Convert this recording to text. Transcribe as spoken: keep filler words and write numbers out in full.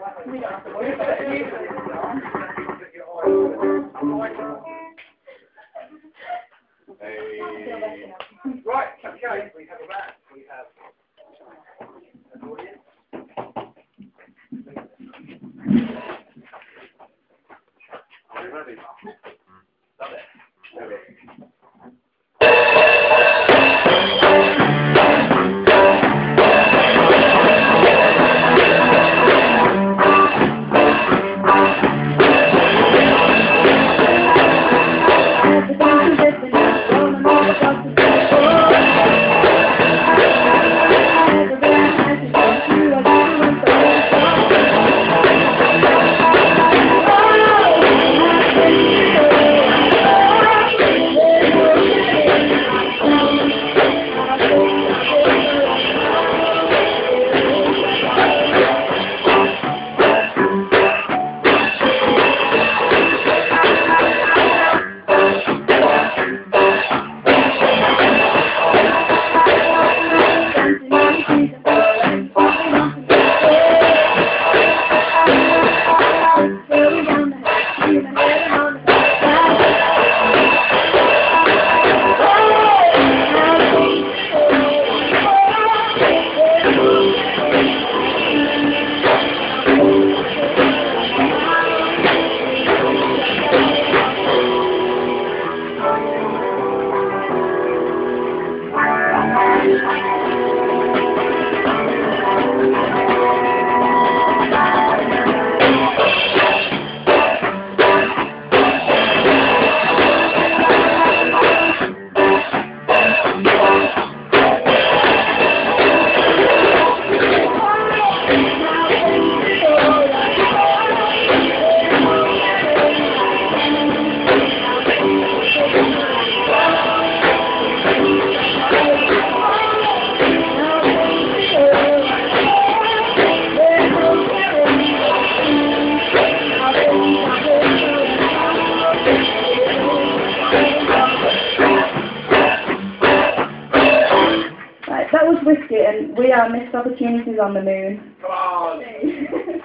We don't have to worry about it. Hey. Right, okay, we have a man. We have an audience. Are you ready? Love it. Love it. Right, that was Whiskey, and we are Missed Opportunities on the Moon. Come on!